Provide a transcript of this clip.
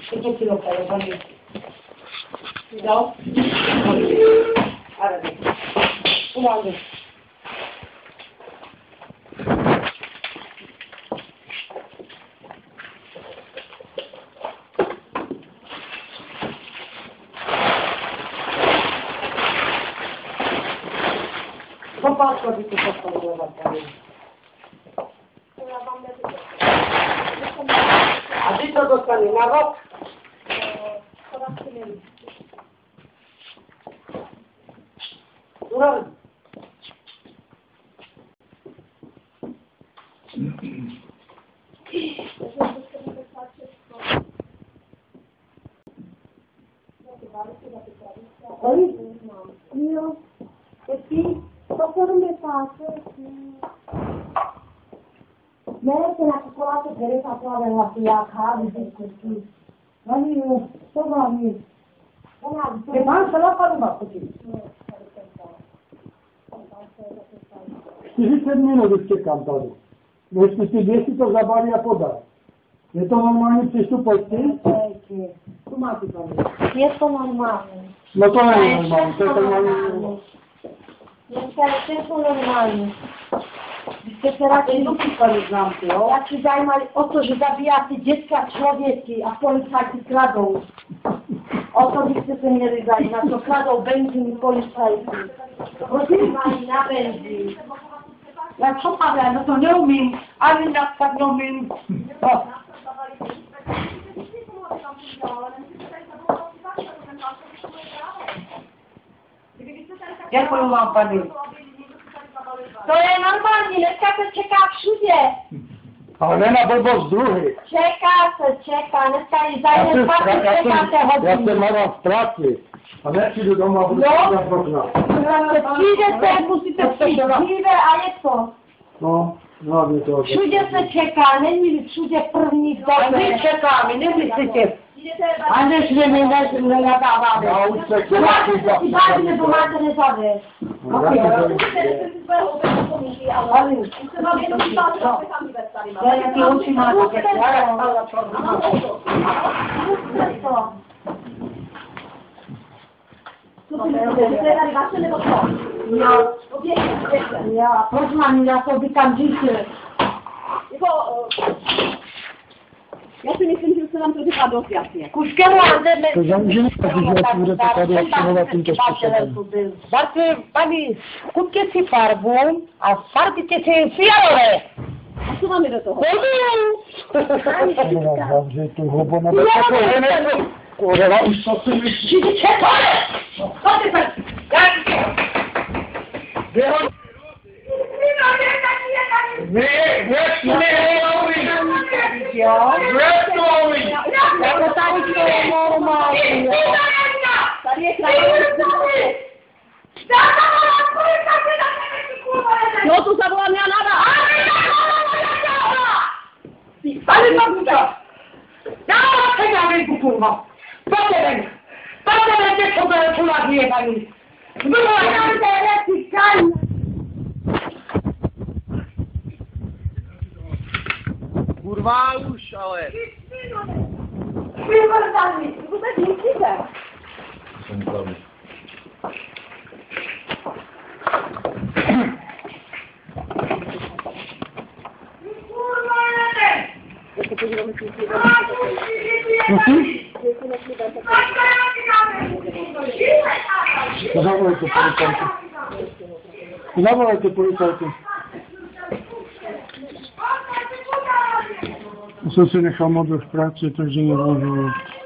Esto sí lo puedo poner. ¿No? Ahora sí. Una vez. Popatrz, co tu postawiła prawie. A ty co dostanie? Na rok? Ura. Oi? Io. E sì? Posso non mi faccio? Merece la cioccolato che le fa fare la fia cari di questi. Ma io, sono amici. Che manca la farma così. 40 minut už čekám tady. Jestli to zabalí a podá. Je to normální přístup pojďte? Tu máte tady. Je to normální. No to není normální, to je normální. Je to normální. Vy jste se radši dopíkali známky, jo? Jak si zajímali o to, že zabíjáte dětka, člověky a policajti kradou. O to byste se měli zajímat, co kradou benzín policajti. Rozjímají na benzín. Já co Pavel, no to neumím, ani tak neumím. Děkuji vám, paní. To je normální, dneska se čeká všude. Ale ne na blbost druhý. Čeká, dneska i za jeden pak čekáte hodinu. Já jsem mám v práci. A nepřijdu doma a budu dělat možná. Přijdete, musíte přijít dříve a je to. No, hlavně to. Všude se čeká, není všude první v době. A my čekáme, nemyslíte. A než mi nenadáváme. Já už se čekám. Si dáte nebo máte nezavést. Jaký oči máte? Jo, proč mám já to by tam žít? Já si myslím, že se nám to říká dost jasně. Kuškemu a jdeme... To zamůžeme, protože já budete tady akcionovat tímto způsobem. Paní, kupte si farbu a farbite si fialové. A co máme do toho? Že tu hlubo nebo takové nebo... Kurva, už to si myslí. Všichni čekali! Chodte se! Jako tady to je normální. Tady je krajina. No tu zavolám já nada. Tady mamuta! Já mám peňávenku, kurva! Pojďte ven, děcko, to je kulák jebaný! Kurva už, ale... Vy vůbec myslíte? Jsem tam. Zavolajte policajty. Jsem si nechal modl v práci, takže nemůžu.